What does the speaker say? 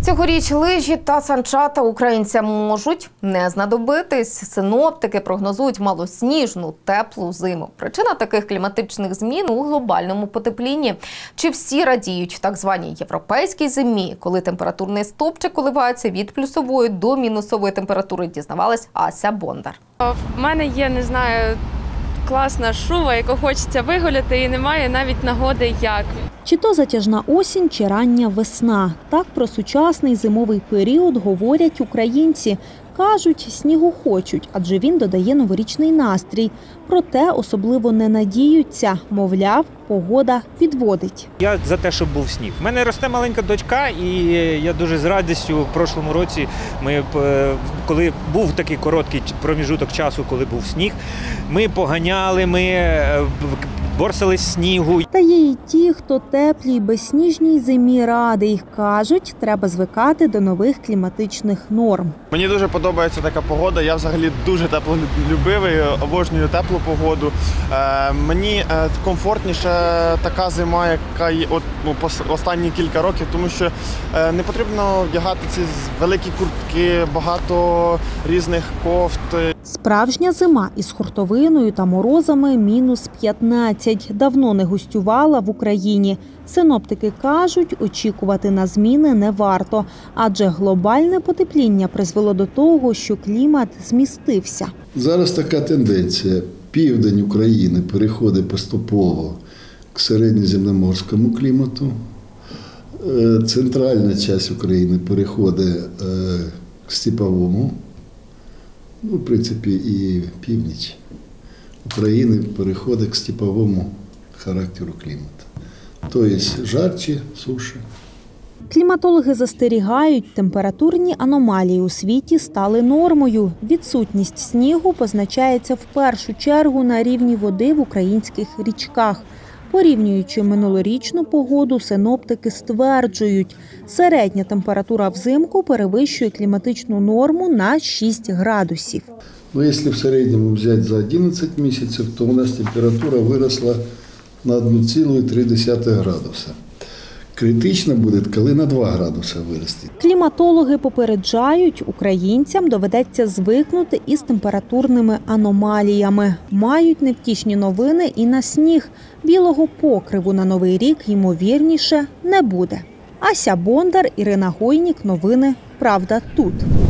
Цьогоріч лижі та санчата українцям можуть не знадобитись. Синоптики прогнозують малосніжну, теплу зиму. Причина таких кліматичних змін у глобальному потеплінні. Чи всі радіють так званій європейській зимі, коли температурний стовпчик коливається від плюсової до мінусової температури, дізнавалась Ася Бондар. В мене є, не знаю, класна шуба, яку хочеться вигуляти, і немає навіть нагоди як. Чи то затяжна осінь, чи рання весна. Так про сучасний зимовий період говорять українці. Кажуть, снігу хочуть, адже він додає новорічний настрій. Проте особливо не надіються. Мовляв, погода підводить. Я за те, щоб був сніг. У мене росте маленька дочка, і я дуже з радістю в прошлому році, коли був такий короткий проміжуток часу, коли був сніг, ми поганяли, ми борсались снігу. Та є й ті, хто теплій безсніжній зимі радий. Кажуть, треба звикати до нових кліматичних норм. Мені дуже подобається така погода. Я взагалі дуже теплолюбивий, обожнюю теплу погоду. Мені комфортніше така зима, яка є останні кілька років, тому що не потрібно вдягати ці великі куртки, багато різних кофт. Справжня зима із хуртовиною та морозами мінус 15. Давно не гостювала в Україні. Синоптики кажуть, очікувати на зміни не варто, адже глобальне потепління призвело до того, що клімат змістився. Зараз така тенденція. Південь України переходить поступово к середньоземноморському клімату. Центральна частина України переходить к степовому. В принципі, і північ України переходить к степовому характеру клімату. Тобто жарче, суше. Кліматологи застерігають, температурні аномалії у світі стали нормою. Відсутність снігу позначається в першу чергу на рівні води в українських річках. Порівнюючи минулорічну погоду, синоптики стверджують, середня температура взимку перевищує кліматичну норму на 6 градусів. Якщо в середньому взяти за 11 місяців, то у нас температура виросла на 1,3 градуса. Критично буде, коли на 2 градуси виросте. Кліматологи попереджають, українцям доведеться звикнути із температурними аномаліями. Мають невтішні новини і на сніг. Білого покриву на Новий рік, ймовірніше, не буде. Ася Бондар, Ірина Гойнік. Новини «Правда тут».